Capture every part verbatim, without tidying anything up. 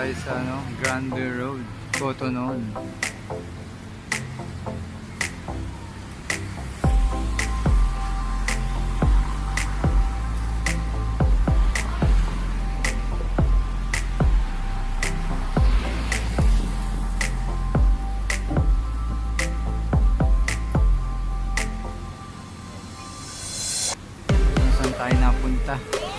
tayo sa ano, Granville Road, Cotonou. Saan tayo napunta?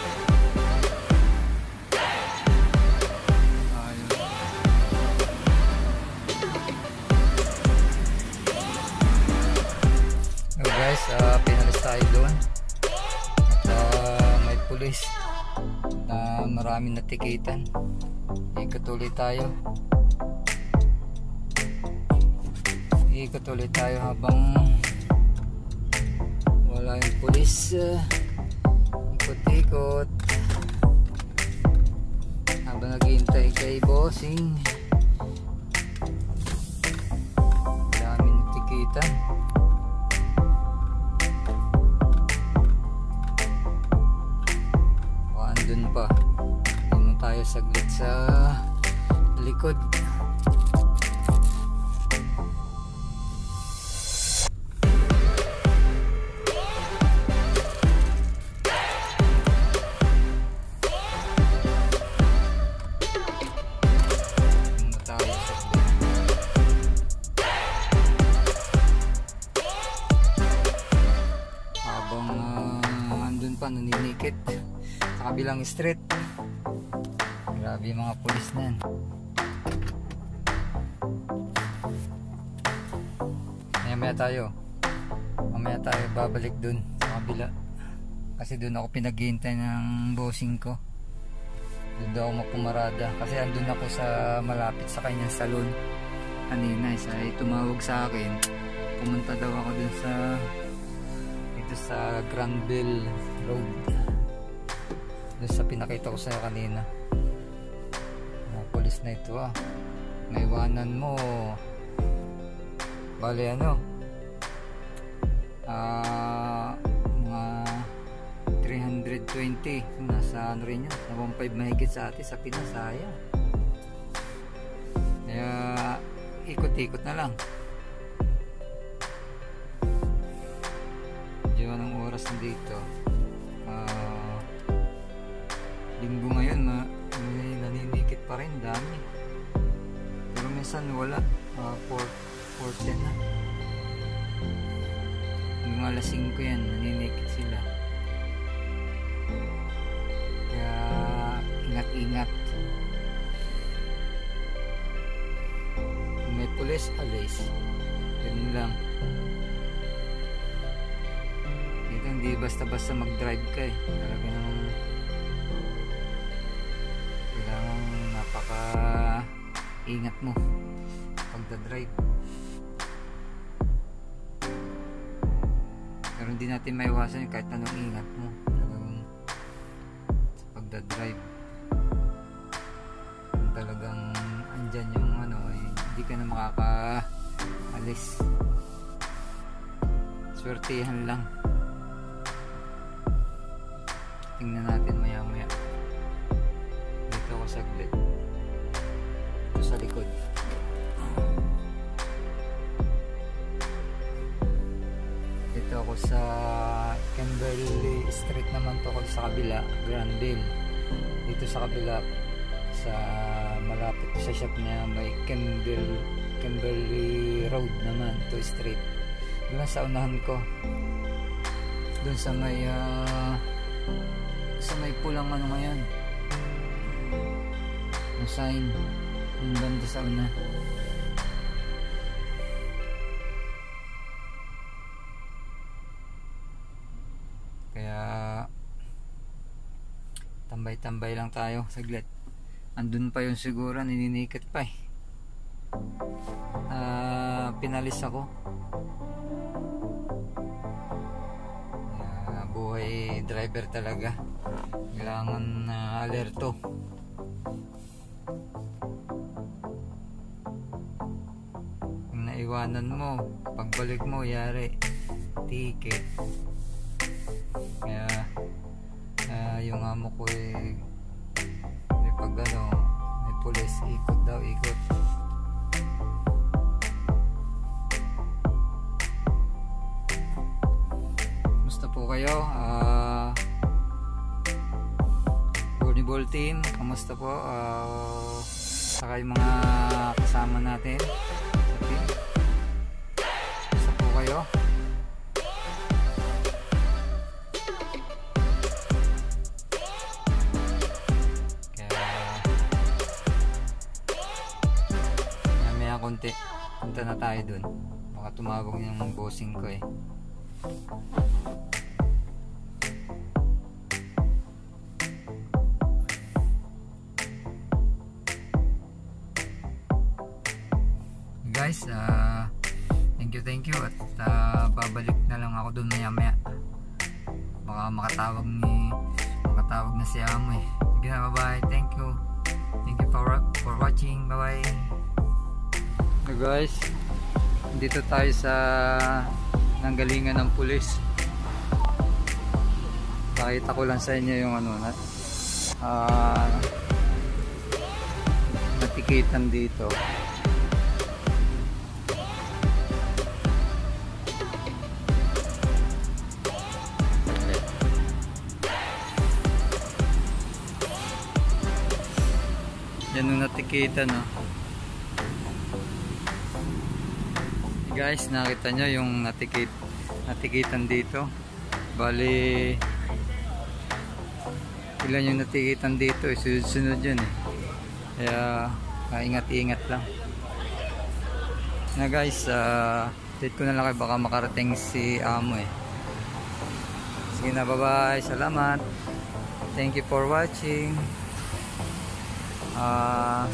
Guys, uh, pinalis tayo doon at uh, may pulis na maraming natikitan. Ikot ulit tayo ikot ulit tayo habang wala yung pulis. Uh, ikot-ikot habang naghihintay kay bossing. Maraming natikitan. Doon pa, doon tayo saglit sa likod. Doon tayo saglit. Habang uh, andun pa, naninikit kabilang street. Grabe yung mga pulis na yan. Mamaya tayo mamaya tayo babalik dun sa kabila kasi dun ako pinaghihintay ng bossing ko. Dun daw ako mapumarada kasi andun ako sa malapit sa kanyang salon kanina. Isa ay tumawag sa akin, pumunta daw ako dun sa dito sa Granville Road, doon sa pinakita ko sa'yo kanina. Mga polis na ito ah, maiwanan mo. Bale ano, ah, mga three twenty, nasa ano rin yun, na one point five mahigit sa atin sa Pinasaya. Kaya ikot-ikot na lang. Diyan ang oras dito, ah, linggo ngayon, na may naninikit pa rin, dami. Pero minsan wala, uh, four ten na. Hanggang alas singko yan, naninikit sila. Kaya ingat-ingat. Kung may pulis, alis. Ganun lang. Dito hindi basta-basta mag-drive ka eh. Talaga namang napaka ingat mo pagdadrive. Pero hindi natin maiwasan kahit anong ingat mo talagang sa pagdadrive. Kung talagang andyan yung ano, eh, hindi ka na makakaalis. Swertihan lang. Tingnan natin maya maya. Dito ako saglit. Ito sa likod. Dito ako sa Kimberly Street naman to, ako sa kabila, Granville. Dito sa kabila, sa malapit sa shop niya, may Kimberly, Kimberly Road naman, to street. Doon sa unahan ko. Doon sa may uh, sa may pulang ano ngayon, yung sign yung banda sa una. Kaya tambay-tambay lang tayo saglit. Andun pa yun siguro, nininikit pa eh. Uh, pinalis ako. Uh, buhay driver talaga, kailangan uh, alerto. Kung naiwanan mo, pagbalik mo, yari ticket. Kaya uh, yung amo ko eh, may pag ano, may pulis. Ikot daw, ikot. Musta po kayo? Uh, volleyball team, kamusta po? Uh, saka yung mga kasama natin sa team. Musta po kayo? Konti, punta na tayo dun. Baka tumawag yung bossing ko eh. Guys, uh, thank you thank you at uh, babalik na lang ako dun maya maya. Baka makatawag ni makatawag na si Amo eh. Sige na, bye bye, thank you thank you for, for watching, bye bye. So guys, dito tayo sa nanggalingan ng pulis. Pakita ko lang sa inyo yung ano na uh, natikitan dito. Yan yung natikitan, no? Guys, nakita nyo yung natikit, natikitan dito. Bali, ilan yung natikitan dito, eh, sunod-sunod yun eh. Kaya ingat-ingat lang na guys. uh, update ko na lang kayo, baka makarating si Amo eh. Sige na, bye bye, salamat, thank you for watching. uh,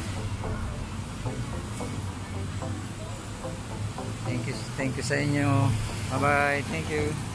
Thank you, thank you sa inyo. Bye bye, thank you.